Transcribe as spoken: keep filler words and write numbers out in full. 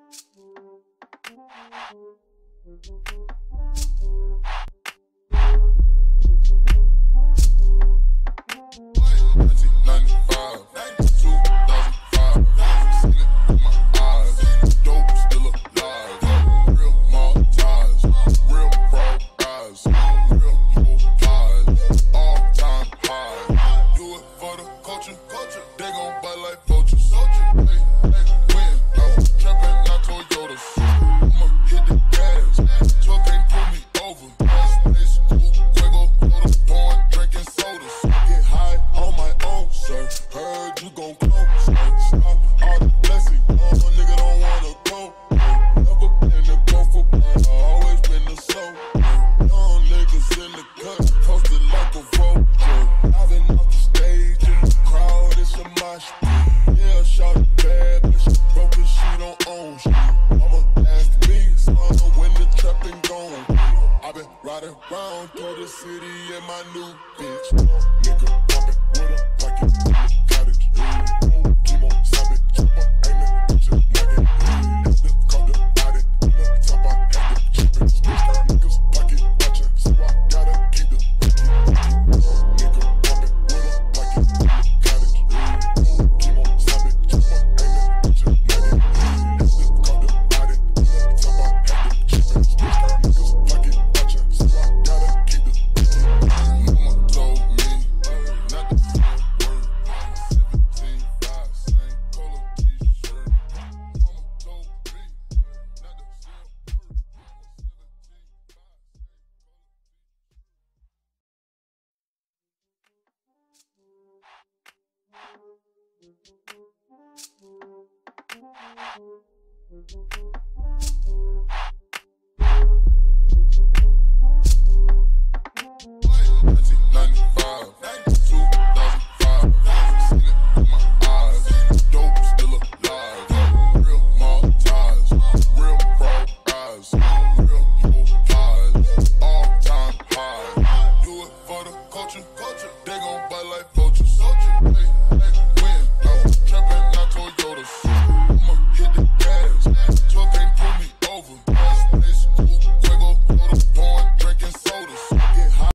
Around through the city in my new bitch. Nigga poppin' with a pocket, cottage. Chemo, stop it, chopper, aiming, bitch, nugget. Had to cut the body, in the top, I had to chop it. Niggas pocket watchin', so I gotta keep the picky. Nigga poppin' with a pocket, cottage. Chemo, stop it, chopper, aiming, bitch, nugget. Had to cut the body, in the top, I had to chop it. Niggas pocket watchin', so I gotta keep the picky. Mama told me not to say a word. seventeen five, same color t-shirt. Mama told me not to say a word. seventeen five, same color t-shirt.